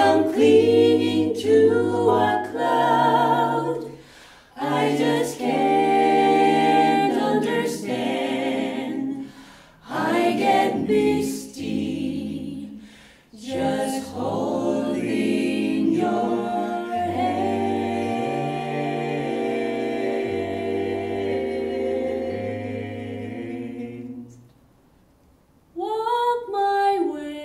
I'm clinging to a cloud. I just can't understand. I get misty just holding your hand. Walk my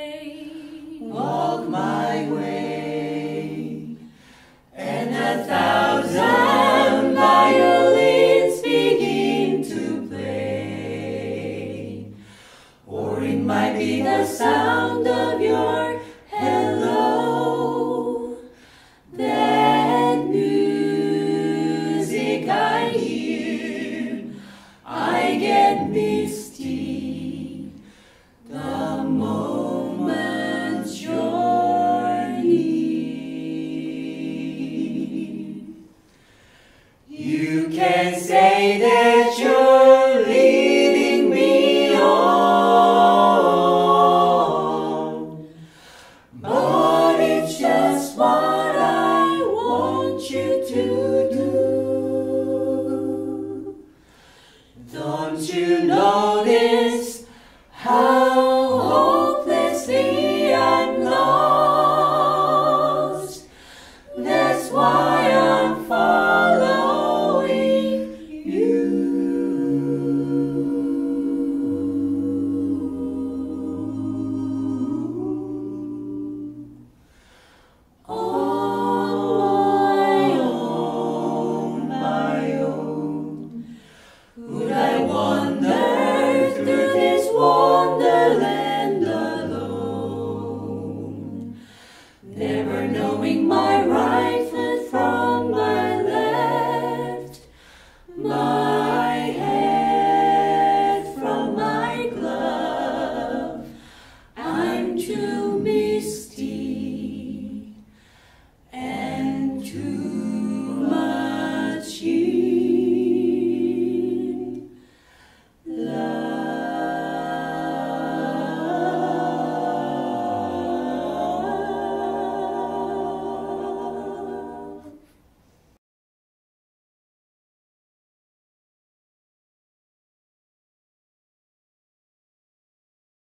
way, and 1,000 violins begin to play, or it might be the sound of your